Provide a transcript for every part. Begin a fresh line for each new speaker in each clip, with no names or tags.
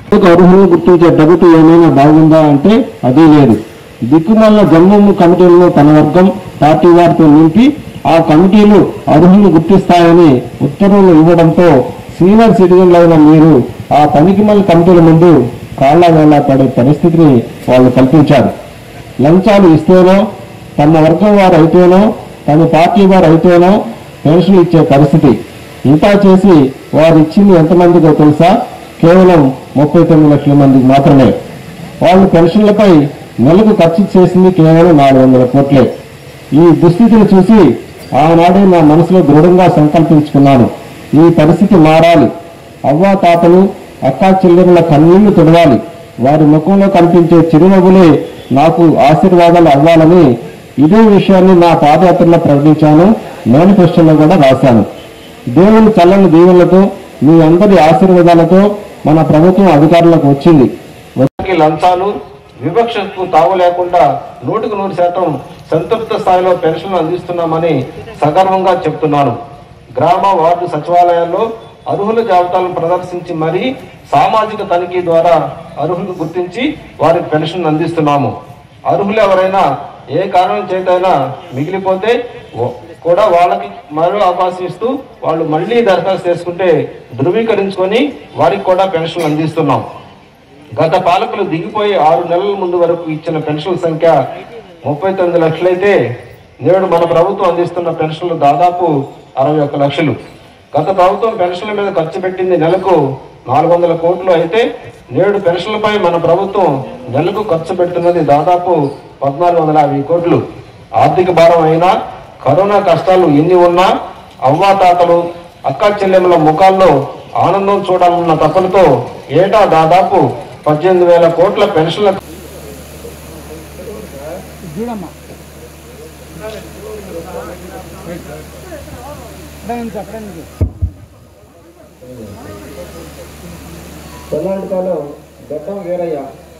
అర్హులను గుర్తించే డబ్బుకు ఏమైనా బాగుందా అంటే అదే లేదు. దిక్కుమల్ల జన్మము కమిటీలను తన వర్గం పార్టీ వారితో నింపి ఆ కమిటీలు అర్హులను గుర్తిస్తాయని ఉత్తర్వులు ఇవ్వడంతో సీనియర్ సిటిజన్లైన మీరు ఆ పనికిమల్ల కమిటీల ముందు కాళ్ల వేళ పడే పరిస్థితిని వాళ్ళు కల్పించారు. లంచాలు ఇస్తేనో, తమ వర్గం వారు అయితేనో, తమ పార్టీ వారు అయితేనో పెన్షన్ ఇచ్చే పరిస్థితి. ఇంతా చేసి వారు ఇచ్చింది ఎంతమందికో తెలుసా? కేవలం 39 లక్షల మందికి మాత్రమే. వాళ్ళు పెన్షన్లపై నెలకు ఖర్చు చేసింది కేవలం 400 కోట్లే. ఈ దుస్థితిని చూసి ఆనాడే నా మనసులో దృఢంగా సంకల్పించుకున్నాను, ఈ పరిస్థితి మారాలి. అవ్వా తాతలు, అక్కా చెల్లెళ్ళ కన్నీళ్లు తుడవాలి. వారి ముఖంలో కనిపించే చిరునవ్వులే నాకు ఆశీర్వాదాలు అవ్వాలని ఇదే విషయాన్ని నా పాదయాత్రలో ప్రకటించాను. మేనిఫెస్టోలో కూడా రాశాను. దేవుని చల్లని దీవెనలతో, మీ అందరి ఆశీర్వాదాలతో మన ప్రభుత్వం అధికారులకు వచ్చింది. లంచాలు వివక్షకు తావు లేకుండా 100% సంతృప్త స్థాయిలో పెన్షన్లు అందిస్తున్నామని సగర్వంగా చెప్తున్నాను. గ్రామ వార్డు సచివాలయాల్లో అర్హుల జాబితాలను ప్రదర్శించి మరీ సామాజిక తనిఖీ ద్వారా అర్హులను గుర్తించి వారికి పెన్షన్ అందిస్తున్నాము. అర్హులు ఎవరైనా ఏ కారణం చేతైనా మిగిలిపోతే కూడా వాళ్ళకి మరో అవకాశం ఇస్తూ వాళ్ళు మళ్ళీ దరఖాస్తు చేసుకుంటే ధృవీకరించుకొని వారికి కూడా పెన్షన్ అందిస్తున్నాం. గత పాలకులు దిగిపోయి 6 నెలల ముందు వరకు ఇచ్చిన పెన్షన్ల సంఖ్య 39 లక్షలైతే నేడు మన ప్రభుత్వం అందిస్తున్న పెన్షన్లు దాదాపు 61 లక్షలు. గత ప్రభుత్వం పెన్షన్ల మీద ఖర్చు పెట్టింది నెలకు 400 కోట్లు అయితే నేడు పెన్షన్లపై మన ప్రభుత్వం నెలకు ఖర్చు పెడుతున్నది దాదాపు 1450 కోట్లు. ఆర్థిక భారం అయినా, కరోనా కష్టాలు ఎన్ని ఉన్నా అవ్వాతాతలు, అక్కా చెల్లెమ్మల ముఖాల్లో ఆనందం చూడాలన్న తపనతో ఏటా దాదాపు 18,000 కోట్ల పెన్షన్ల కర్ణాటకలో గతం వేరయ్య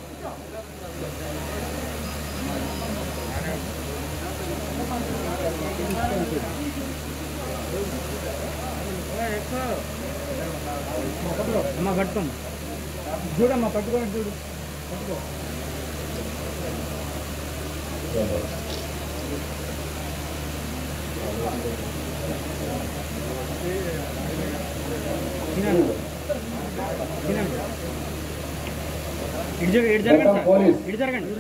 అమ్మ పట్టుకోం చూడమ్మా, పట్టుకోండి, చూడు పట్టుకో. ఇటు జరగండి.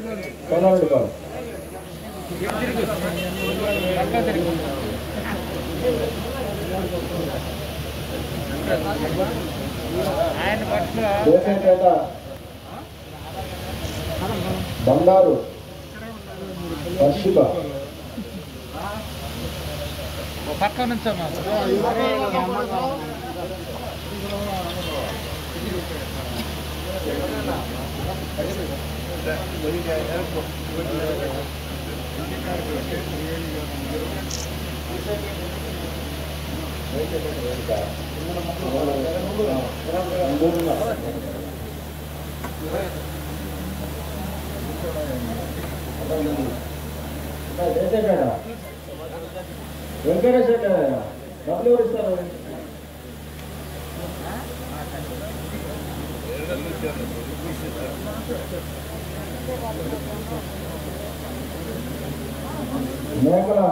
బండారు పశ్చిమ
పక్క నుంచమ్మా.
వెంకటేశ్వర డబ్బులు ఎవరు ఇస్తారు? మేకల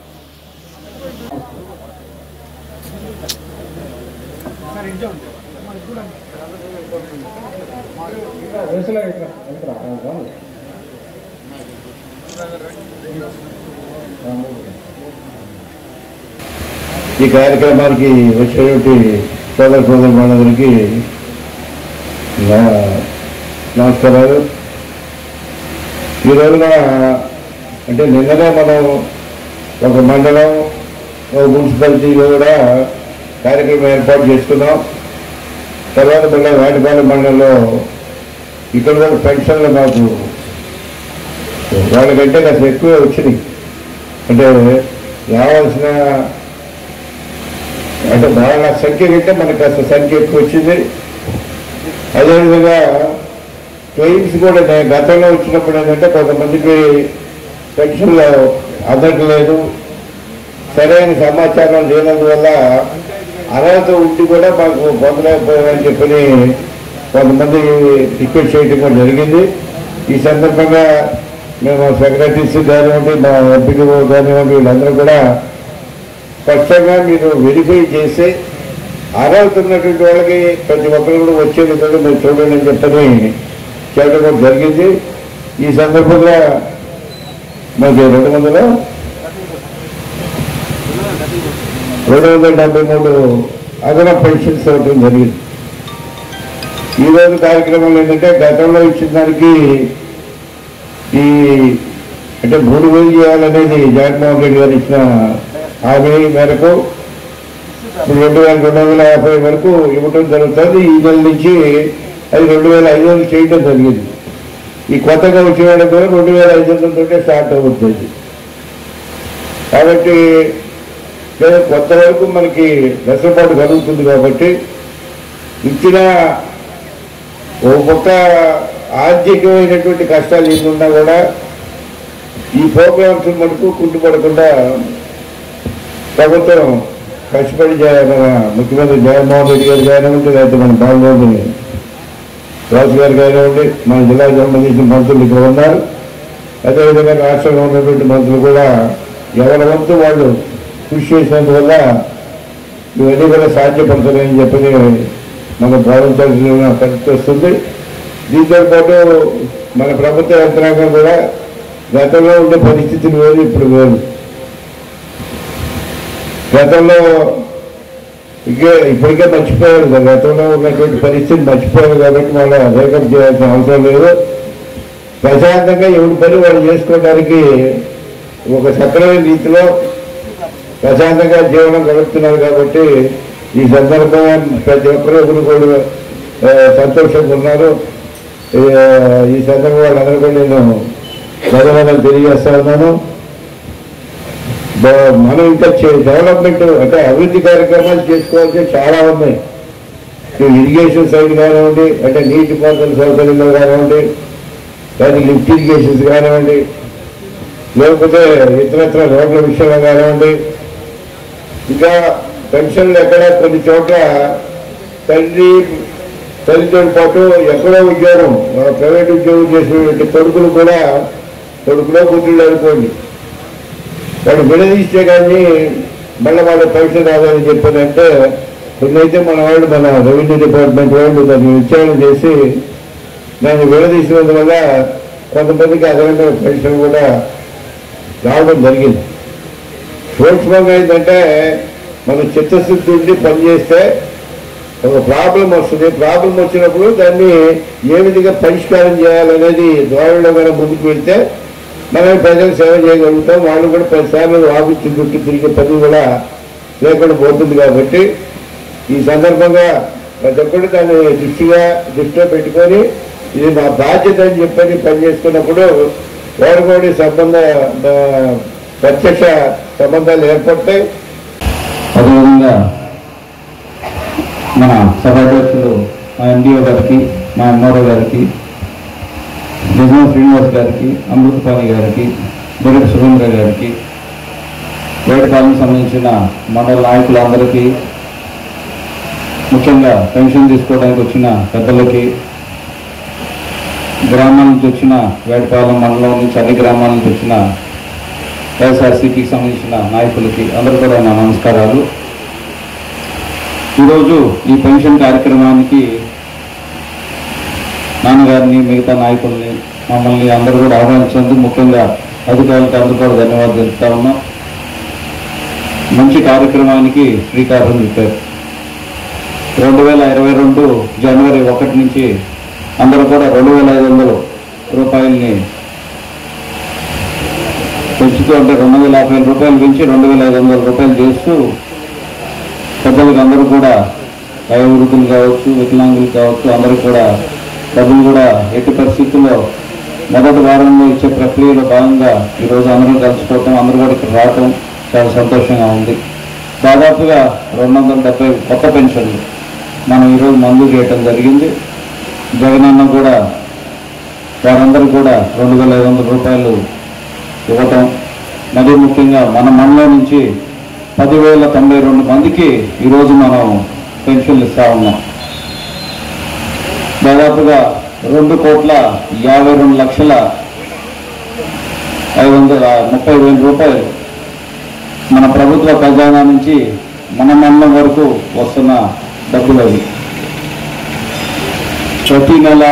ఈ కార్యక్రమానికి వచ్చేటువంటి సోదరులందరికీ నమస్కారాలు. ఈ రోజున అంటే నిన్ననే మనం ఒక మండలం, ఒక మున్సిపాలిటీలో కూడా కార్యక్రమం ఏర్పాటు చేసుకున్నాం. తర్వాత మళ్ళీ వాటిపాలెం మండలంలో ఇక్కడ కూడా పెన్షన్లు మాకు వాళ్ళకంటే కాస్త ఎక్కువే వచ్చినాయి. అంటే రావాల్సిన అంటే వాళ్ళ సంఖ్య కంటే మనకు కాస్త సంఖ్య ఎక్కువ వచ్చింది. అదేవిధంగా క్లెయిమ్స్ కూడా నేను గతంలో వచ్చినప్పుడు ఏంటంటే కొంతమందికి పెన్షన్లు అందట్లేదు, సరైన సమాచారం లేనందువల్ల అర్హత ఉండి కూడా మాకు పొందలేకపోయామని చెప్పని కొంతమంది రిక్వెస్ట్ చేయడం కూడా జరిగింది. ఈ సందర్భంగా మేము సెక్రటరీస్ కానివ్వండి, మా ఎంపీలు కానివ్వండి, వీళ్ళందరూ కూడా స్పష్టంగా మీరు వెరిఫై చేసి అర్హత ఉన్నటువంటి వాళ్ళకి ప్రతి ఒక్కరు కూడా వచ్చే విధంగా మీరు చూడండి అని చెప్పని చేయడం కూడా జరిగింది. ఈ సందర్భంగా మాకు 273 అదనపు పెన్షన్స్ ఇవ్వడం జరిగింది. ఈరోజు కార్యక్రమంలో ఏంటంటే గతంలో ఇచ్చిన దానికి ఈ అంటే 3,000 చేయాలనేది జగన్మోహన్ రెడ్డి గారు ఇచ్చిన హామీ మేరకు 2,250 వరకు ఇవ్వడం జరుగుతుంది. ఈ నెల నుంచి అది 2,500 చేయడం జరిగింది. ఈ కొత్తగా వచ్చే వాళ్ళ ద్వారా 2,500 స్టార్ట్ అవుతుంది. కాబట్టి కొత్త వరకు మనకి వెసులుబాటు కలుగుతుంది. కాబట్టి ఇచ్చిన ఓ పక్క ఆర్థికమైనటువంటి కష్టాలు ఏమున్నా కూడా ఈ ప్రోగ్రామ్స్ మటుకు కుంటుపడకుండా ప్రభుత్వం కష్టపడి మన ముఖ్యమంత్రి జగన్మోహన్ రెడ్డి గారు కానివ్వండి, లేకపోతే మన బాలరాజు రాజు గారు కానివ్వండి, మన జిల్లాకు సంబంధించిన మంత్రులు ఇక్కడ ఉన్నారు. అదేవిధంగా రాష్ట్రంలో ఉన్నటువంటి మంత్రులు కూడా ఎవరి వంతు వాళ్ళు కృషి చేసినందువల్ల ఇవన్నీ కూడా సాధ్యపడుతున్నాయని చెప్పి మన భావించాల్సిన పరిస్థితి వస్తుంది. దీంతో పాటు మన ప్రభుత్వ యంత్రాంగం కూడా గతంలో ఉండే పరిస్థితులు వేరు, ఇప్పుడు వేరు. గతంలో ఇప్పటికే మర్చిపోయారు, గతంలో ఉన్నటువంటి పరిస్థితి మర్చిపోయారు. కాబట్టి మళ్ళీ వేకప్ చేయాల్సిన అవసరం లేదు. ప్రశాంతంగా ఎవరి పని వాళ్ళు చేసుకోవడానికి ఒక సక్రమైన రీతిలో ప్రశాంతంగా జీవనం గడుపుతున్నారు. కాబట్టి ఈ సందర్భంగా ప్రతి ఒక్కరూ కూడా సంతోషంగా ఉన్నారు. ఈ సందర్భంగా వాళ్ళందరూ కూడా నేను ధన్యవాదాలు తెలియజేస్తా ఉన్నాను. మనం ఇంకా డెవలప్మెంట్ అంటే అభివృద్ధి కార్యక్రమాలు చేసుకోవాల్సి చాలా ఉన్నాయి. ఇరిగేషన్ సైడ్ కానివ్వండి, అంటే నీటిపారుదల సౌకర్యంలో కానివ్వండి, లేదా లిఫ్ట్ ఇరిగేషన్స్ కానివ్వండి, లేకపోతే ఇతరత్ర రోడ్ల విషయంలో కానివ్వండి, ఇంకా పెన్షన్లు ఎక్కడ కొన్ని చోట్ల తల్లితో పాటు ఎక్కడో ఉద్యోగం ప్రైవేట్ ఉద్యోగం చేసినటువంటి కొడుకులో కూతుళ్ళు అనుకోండి, వాడు విడదీస్తే కానీ మళ్ళీ వాళ్ళ పెన్షన్ రాదని చెప్పారంటే కొన్నైతే మన రెవెన్యూ డిపార్ట్మెంట్ వాళ్ళు దాన్ని విచారణ చేసి దాన్ని విడదీసినందువల్ల కొంతమందికి అదనంగా పెన్షన్ కూడా రావడం జరిగింది. సూక్ష్మంగా ఏంటంటే మనం చిత్తశుద్ధి ఉండి పనిచేస్తే ఒక ప్రాబ్లం వస్తుంది. ప్రాబ్లం వచ్చినప్పుడు దాన్ని ఏ విధంగా పరిష్కారం చేయాలనేది ద్వారంలో మనం ముందుకు వెళ్తే మనం ప్రజలకు సేవ చేయగలుగుతాం. వాళ్ళు కూడా 10 సార్లు ఆఫీస్ చుట్టూ తిరిగే పని కూడా లేకుండా పోతుంది. కాబట్టి ఈ సందర్భంగా ప్రతి ఒక్కరు దాన్ని దృష్టిలో పెట్టుకొని ఇది మా బాధ్యత అని చెప్పని పనిచేసుకున్నప్పుడు వారికోడి ప్రత్యక్ష సంబంధాలు ఏర్పడతాయి.
అదేవిధంగా మన సభాధ్యక్షులు మా ఎండిఓ గారికి, మా ఎంఆర్ఓ గారికి, నిజాం శ్రీనివాస్ గారికి, అమృతపాణి గారికి, బొరెడ్డి సురేంద్ర గారికి, వేటపాలెం సంబంధించిన మండల నాయకులందరికీ, ముఖ్యంగా పెన్షన్ తీసుకోవడానికి వచ్చిన పెద్దలకి, గ్రామాల నుంచి వచ్చిన వేటపాలెం మండలం నుంచి అన్ని గ్రామాల నుంచి వచ్చిన వైఎస్ఆర్సీపీకి సంబంధించిన నాయకులకి అందరూ కూడా నా నమస్కారాలు. ఈరోజు ఈ పెన్షన్ కార్యక్రమానికి నాన్నగారిని, మిగతా నాయకుల్ని, మమ్మల్ని అందరూ కూడా ఆహ్వానించినందుకు ముఖ్యంగా అధికారులకు అందరూ కూడా ధన్యవాదాలు తెలుపుతా ఉన్నాం. మంచి కార్యక్రమానికి శ్రీకారం చుట్టారు. 2022 జనవరి 1 నుంచి అందరూ కూడా 2,500 రూపాయలని పెంచుతూ, అంటే 250 రూపాయలు పెంచి 2,500 రూపాయలు చేస్తూ పెద్దలకు అందరూ కూడా వయోవృద్ధులు కావచ్చు, వికలాంగులు కావచ్చు, అందరూ కూడా డబ్బులు కూడా ఎట్టి పరిస్థితుల్లో మొదటి వారంలో ఇచ్చే ప్రక్రియలో భాగంగా ఈరోజు అందరూ కలుసుకోవటం, అందరూ కూడా ఇక్కడ రావటం చాలా సంతోషంగా ఉంది. దాదాపుగా 270 కొత్త పెన్షన్లు మనం ఈరోజు మంజూరు చేయటం జరిగింది. జగనన్న కూడా వారందరూ కూడా 2,500 రూపాయలు ఇవ్వటం, మరీ ముఖ్యంగా మన మండలం నుంచి 10,092 మందికి ఈరోజు మనం పెన్షన్లు ఇస్తా ఉన్నాం. దాదాపుగా 2,52,530,000 రూపాయలు మన ప్రభుత్వ ఖజానా నుంచి మన మండలం వరకు వస్తున్న డబ్బులు అవి. ప్రతి నెల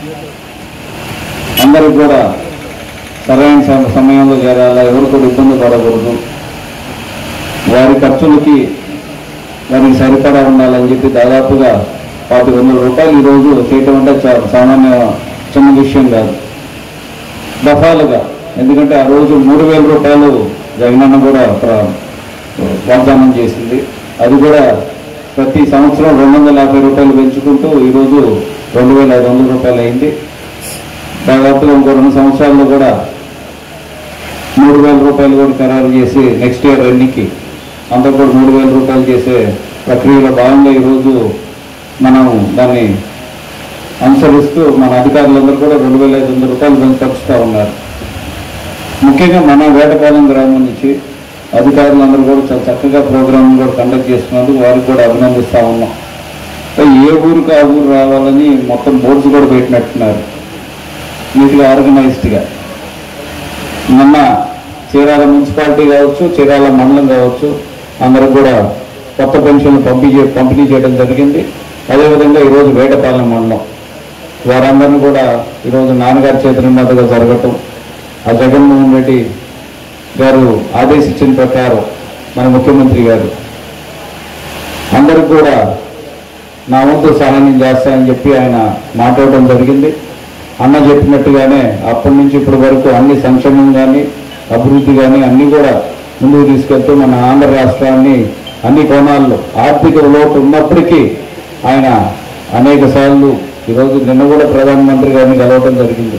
అందరికి కూడా సరైన సమయంలో చేరాలా, ఎవరు కూడా ఇబ్బంది పడకూడదు, వారి ఖర్చులకి వారికి సరిపడా ఉండాలని చెప్పి దాదాపుగా 1,500 రూపాయలు ఈరోజు చేయటం అంటే సామాన్య చిన్న విషయం కాదు. దఫాలుగా, ఎందుకంటే ఆ రోజు 3,000 రూపాయలు జగనన్న కూడా వాగ్దానం చేసింది. అది కూడా ప్రతి సంవత్సరం 250 రూపాయలు పెంచుకుంటూ ఈరోజు 2,500 రూపాయలు అయింది. దాదాపుగా ఇంకో 2 సంవత్సరాల్లో కూడా 3,000 రూపాయలు కూడా ఖరారు చేసి నెక్స్ట్ ఇయర్ ఎన్నికి అందరూ కూడా 3,000 రూపాయలు చేసే ప్రక్రియలో భాగంగా ఈరోజు మనం దాన్ని అనుసరిస్తూ మన అధికారులందరూ కూడా 2,500 రూపాయలు పెంచుతూ ఉన్నారు. ముఖ్యంగా మన వేటపాలెం గ్రామం నుంచి అధికారులందరూ కూడా చాలా చక్కగా ప్రోగ్రామ్ కూడా కండక్ట్ చేస్తున్నందుకు వారికి కూడా అభినందిస్తూ ఉన్నాం. ఏ ఊరికి ఆ ఊరు రావాలని మొత్తం బోర్డ్స్ కూడా పెట్టినట్టున్నారు, నీట్గా ఆర్గనైజ్డ్గా. నిన్న చీరాల మున్సిపాలిటీ కావచ్చు, చీరాల మండలం కావచ్చు, అందరూ కూడా కొత్త పెన్షన్లు పంపిణీ చేయడం జరిగింది. అదేవిధంగా ఈరోజు వేటపాలెం మండలం వారందరినీ కూడా ఈరోజు నాన్నగారి చేతుల మీదుగా జరగటం, ఆ జగన్మోహన్ రెడ్డి గారు ఆదేశించిన ప్రకారం మన ముఖ్యమంత్రి గారు అందరికి కూడా నా వంతు సహాయం చేస్తానని చెప్పి ఆయన మాట్లాడడం జరిగింది. అన్న చెప్పినట్టుగానే అప్పటి నుంచి ఇప్పటి వరకు అన్ని సంక్షేమం కానీ అభివృద్ధి కానీ అన్నీ కూడా ముందుకు తీసుకెళ్తూ మన ఆంధ్ర రాష్ట్రాన్ని అన్ని కోణాల్లో ఆర్థిక లోటు ఉన్నప్పటికీ ఆయన అనేక సార్లు ఈరోజు నిన్న కూడా ప్రధానమంత్రి గారిని కలవడం జరిగింది.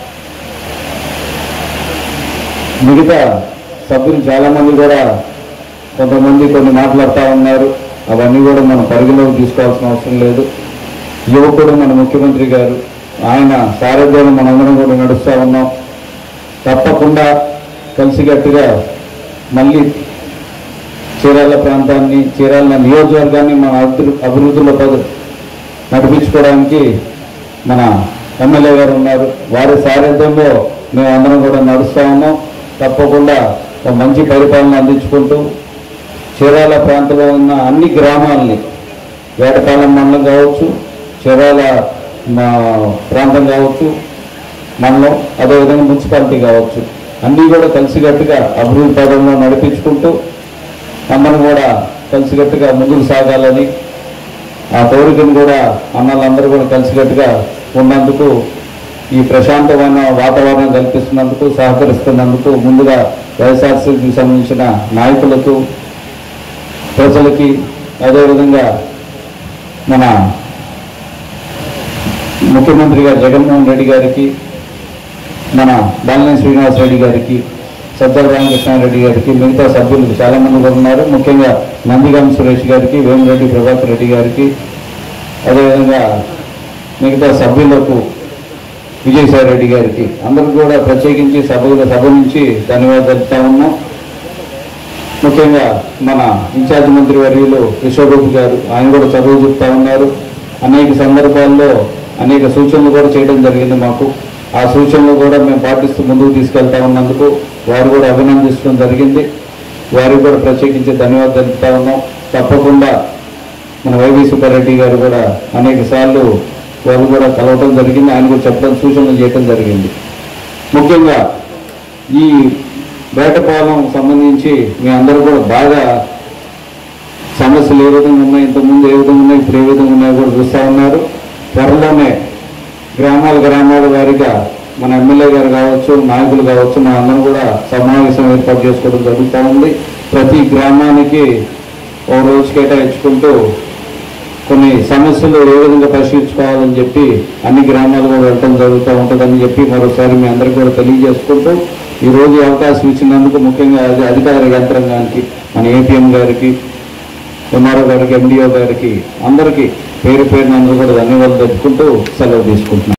మిగతా సభ్యులు చాలామంది కూడా కొంతమంది కొన్ని మాట్లాడుతూ ఉన్నారు, అవన్నీ కూడా మనం పరిగణలోకి తీసుకోవాల్సిన అవసరం లేదు. యువకుడు మన ముఖ్యమంత్రి గారు, ఆయన సారథ్యాన్ని మనందరం కూడా నడుస్తూ ఉన్నాం. తప్పకుండా కలిసికట్టుగా మళ్ళీ చీరాల ప్రాంతాన్ని, చీరాల నియోజకవర్గాన్ని మన అభివృద్ధిలో నడిపించుకోవడానికి మన ఎమ్మెల్యే గారు ఉన్నారు. వారి సారథ్యంలో మేము అందరం కూడా నడుస్తూ ఉన్నాం. తప్పకుండా ఒక మంచి పరిపాలన అందించుకుంటూ చీరాల ప్రాంతంలో ఉన్న అన్ని గ్రామాలని, వేటపాలెం మండలం కావచ్చు, చీరాల ప్రాంతం కావచ్చు, మండలం, అదేవిధంగా మున్సిపాలిటీ కావచ్చు, అన్నీ కూడా కలిసికట్టుగా అభివృద్ధి పదంలో నడిపించుకుంటూ అందరం కూడా కలిసికట్టుగా ముందుకు సాగాలని, ఆ కోరికను కూడా అన్నలందరూ కూడా కలిసికట్టుగా ఉన్నందుకు, ఈ ప్రశాంతమైన వాతావరణం కల్పిస్తున్నందుకు, సహకరిస్తున్నందుకు ముందుగా వైఎస్ఆర్సీపీకి సంబంధించిన నాయకులకు, ప్రజలకి, అదేవిధంగా మన ముఖ్యమంత్రి గారు జగన్మోహన్ రెడ్డి గారికి, మన బాలినేని శ్రీనివాసరెడ్డి గారికి, సజ్జల రామకృష్ణారెడ్డి గారికి, మిగతా సభ్యులు చాలామంది కూడా ఉన్నారు. ముఖ్యంగా నందిగామ సురేష్ గారికి, వేమిరెడ్డి ప్రభాకర్ రెడ్డి గారికి, అదేవిధంగా మిగతా సభ్యులకు, విజయసాయి రెడ్డి గారికి అందరూ కూడా ప్రత్యేకించి సభ నుంచి ధన్యవాదాలు తెలుపుతా ఉన్నాం. ముఖ్యంగా మన ఇన్ఛార్జ్ మంత్రి వర్యులు విశ్వరూప్ గారు, ఆయన కూడా చదువు చెప్తా ఉన్నారు. అనేక సందర్భాల్లో అనేక సూచనలు కూడా చేయడం జరిగింది మాకు. ఆ సూచనలు కూడా మేము పాటిస్తూ ముందుకు తీసుకెళ్తా ఉన్నందుకు వారు కూడా అభినందించడం జరిగింది. వారికి కూడా ప్రత్యేకించి ధన్యవాదాలు తెలుపుతా ఉన్నాం. తప్పకుండా మన వైవి సుబ్బారెడ్డి గారు కూడా అనేక సార్లు వాళ్ళు కూడా కలవటం జరిగింది, ఆయన కూడా చెప్పడం, సూచనలు చేయడం జరిగింది. ముఖ్యంగా ఈ వేటపాలెం సంబంధించి మీ అందరూ కూడా బాగా సమస్యలు ఏ విధంగా ఉన్నాయి, ఇంతకుముందు ఏ విధంగా ఉన్నాయి, ఇప్పుడు ఏ విధంగా ఉన్నాయో కూడా చూస్తూ ఉన్నారు. త్వరలోనే గ్రామాల వారిగా మన ఎమ్మెల్యే గారు కావచ్చు, నాయకులు కావచ్చు, మన అందరం కూడా సమావేశం ఏర్పాటు చేసుకోవడం జరుగుతూ ఉంది. ప్రతి గ్రామానికి ఓ రోజు కేటాయించుకుంటూ కొన్ని సమస్యలు ఏ విధంగా పరిశీలించుకోవాలని చెప్పి అన్ని గ్రామాలు కూడా వెళ్ళడం జరుగుతూ ఉంటుందని చెప్పి మరోసారి మీ అందరికీ కూడా తెలియజేసుకుంటూ ఈరోజు అవకాశం ఇచ్చినందుకు ముఖ్యంగా అధికార యంత్రాంగానికి, మన ఏపీఎం గారికి, ఎంఆర్ఓ గారికి, ఎండిఓ గారికి అందరికీ పేరు పేరునందరూ కూడా ధన్యవాదాలు తెలుపుకుంటూ సెలవు తీసుకుంటున్నాను.